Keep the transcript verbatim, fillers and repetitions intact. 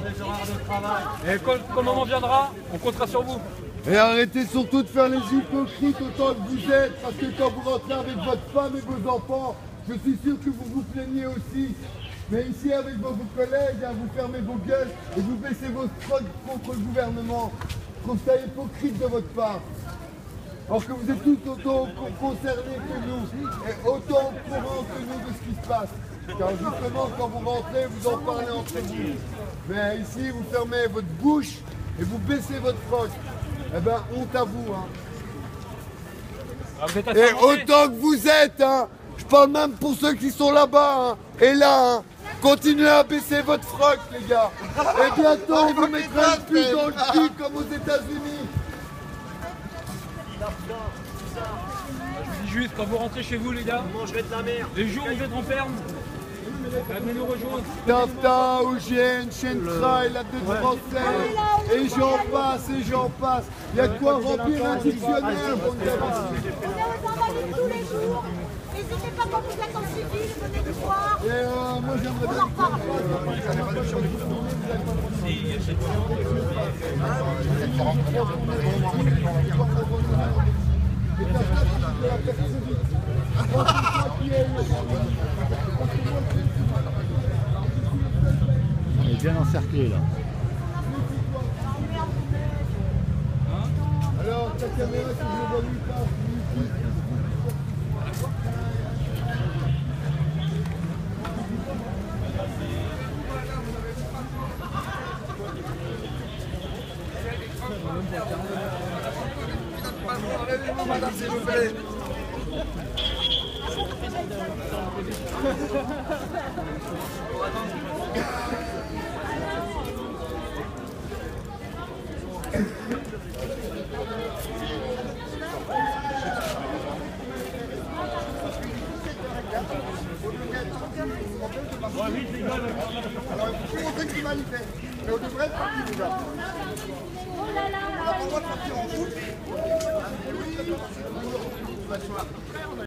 des horaires de travail. Et quand, quand le moment viendra, on comptera sur vous. Et arrêtez surtout de faire les hypocrites autant que vous êtes, parce que quand vous rentrez avec votre femme et vos enfants, je suis sûr que vous vous plaignez aussi. Mais ici, avec vos, vos collègues, hein, vous fermez vos gueules et vous baissez vos frocs contre le gouvernement. Je trouve ça hypocrite de votre part. Alors que vous êtes tous autant concernés que nous, et autant au courant que nous de ce qui se passe. Car justement, quand vous rentrez, vous en parlez entre vous. Mais ici, vous fermez votre bouche et vous baissez votre froc. Eh ben, honte à vous, hein. Ah, vous êtes Et autant que vous êtes, hein. Je parle même pour ceux qui sont là-bas, hein. Et là, hein. Continuez à baisser votre froc, les gars. Et bientôt, on vous mettra une puce dans le cul comme aux États-Unis. Je vous dis juste, quand vous rentrez chez vous, les gars, Vous mangerez de la merde. les jours où vous êtes en ferme, venez nous rejoindre. Tafta, O G N, Shentra, la deux français, et j'en passe, et j'en passe. Il y a de quoi remplir un dictionnaire, bon gars. On est aux Invalides tous les jours. N'hésitez pas quand vous êtes en civil, venez nous voir. Et euh, moi j'aimerais bien On en parle. On est bien encerclé là. Alors, ta caméra, si je vois nulle part, Madame, s'il vous plaît. alors il faut plus montrer criminalité. Mais on devrait être parti déjà. Oh là là. On n'a pas le droit de partir en route.